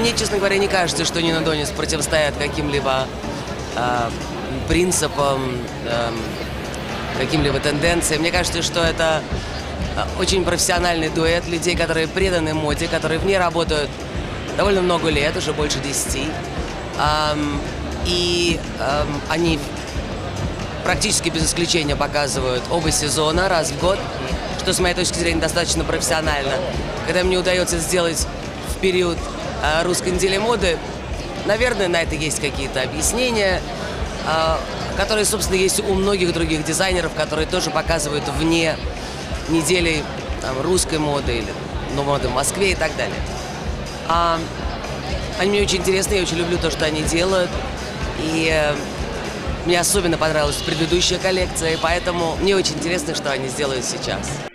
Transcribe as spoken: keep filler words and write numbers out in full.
мне, честно говоря, не кажется, что Нина Донис противостоят каким-либо э, принципам, э, каким-либо тенденциям. Мне кажется, что это очень профессиональный дуэт людей, которые преданы моде, которые в ней работают довольно много лет, уже больше десяти. Эм, и эм, они практически без исключения показывают оба сезона раз в год, что, с моей точки зрения, достаточно профессионально. Когда мне удается сделать в период э, русской недели моды, наверное, на это есть какие-то объяснения, э, которые, собственно, есть у многих других дизайнеров, которые тоже показывают вне недели там, русской моды или ну, моды в Москве и так далее. А, они мне очень интересны, я очень люблю то, что они делают. И э, мне особенно понравилась предыдущая коллекция, и поэтому мне очень интересно, что они сделают сейчас.